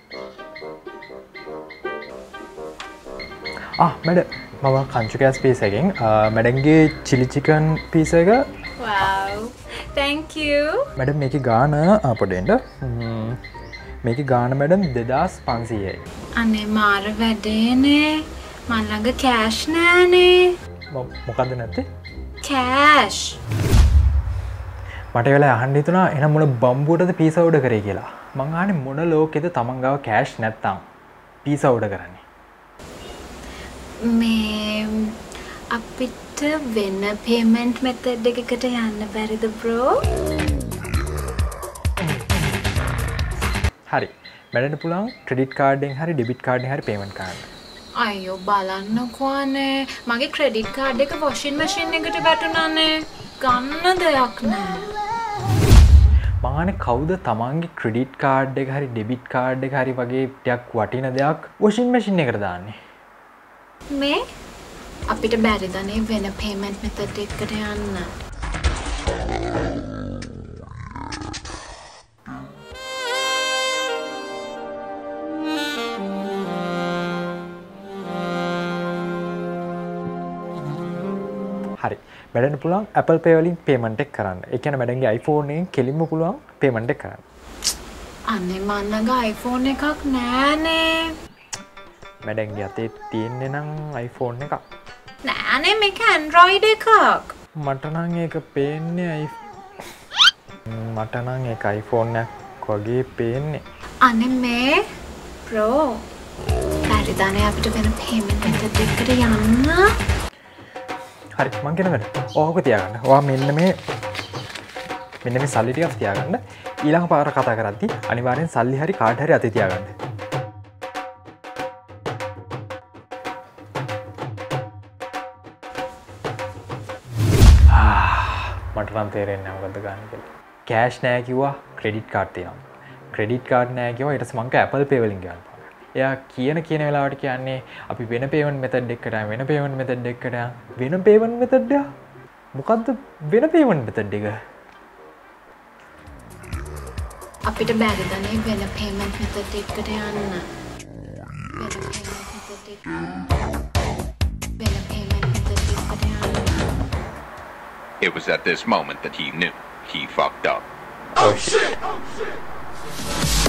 මැඩ මම කංචුකෑස් පිස එකෙන් මැඩන්ගේ Chile chicken පිස එක මැඩම් මේක ගාන පොඩෙන්ට මේක ගාන මැඩම් 2500යි. අනේ මාර වැඩේනේ මල්ලඟ කෑෂ් නෑනේ. මොකක්ද නැත්තේ? කෑෂ්. මට වෙලා අහන්න හිතුණා එහෙනම් මොන බම්බුවටද පීසා ඕඩර් කරේ කියලා. මං අහන්නේ මොන ලෝකෙද තමන් ගාව කෑෂ් නැත්තම් පීසා ඕඩර් කරන්නේ. මේ අපිට වෙන පේමන්ට් මෙතඩ් එකකට යන්න බැරිද බ්‍රෝ? හරි. මැඩන්ට පුළුවන් ක්‍රෙඩිට් කාඩ්ෙන් හරි ඩෙබිට් කාඩ්ෙන් හරි පේමන්ට් කරන්න. අයියෝ බලන්නකෝ අනේ මගේ ක්‍රෙඩිට් කාඩ් එක වොෂින් මැෂින් එකට වැටුණානේ. ගන්න දෙයක් නෑ. මං කවුද තමන්ගේ ක්‍රෙඩිට් කාඩ් එක හරි ඩෙබිට් කාඩ් එක හරි වගේ ටිකක් වටින දෙයක් වොෂින් මැෂින් එකට දාන්නේ? මේ අපිට බැරිදනේ වෙන පේමන්ට් මෙතඩ් එකකට යන්න. හරි. මැඩන්ට පුළුවන් Apple Pay වලින් පේමන්ට් එක කරන්න. ඒ කියන්නේ මැඩන්ගේ iPhone එකෙන් කෙලින්ම පුළුවන් පේමන්ට් එක කරන්න. අනේ මන්නග iPhone එකක් නෑනේ. මැඩන්ගේ අතේ තියෙන්නේ නම් iPhone එකක්. නෑනේ මේක Android එකක්. මට නම් ඒක පේන්නේ මට නම් ඒක iPhone එකක් වගේ පේන්නේ. අනේ මේ බ්‍රෝ බැරිදනේ අපිට වෙන පේමන්ට් මෙතඩ් එකකට යන්න. හරි මං කියන වැඩ ඕක තියාගන්න. ඔයා මෙන්න මේ සල්ලි ටිකක් තියාගන්න. ඊළඟ පාර කතා කරද්දි අනිවාර්යෙන් සල්ලි හරි කාඩ් හරි අතේ තියාගන්න. මට නම් තේරෙන්නේ නැහැ මොකද්ද ගන්න කියලා. කෑෂ් නෑ කිව්වා ක්‍රෙඩිට් කාඩ් තියෙනවා. ක්‍රෙඩිට් කාඩ් නෑ කිව්වා ඊට පස්සේ මං කිව්වා Apple Pay වලින් ගන්න. එයා කියන වෙලාවට කියන්නේ අපි වෙන පේමන්ට් මෙතඩ් එකකට වෙන පේමන්ට් මෙතඩ් එකකට වෙන පේමන්ට් මෙතඩ් එක මොකද්ද වෙන පේමන්ට් මෙතඩ් එක? අපිට බැරිදනේ වෙන පේමන්ට් මෙතඩ් එකකට යන්න. It was at this moment that he knew he fucked up. Oh shit!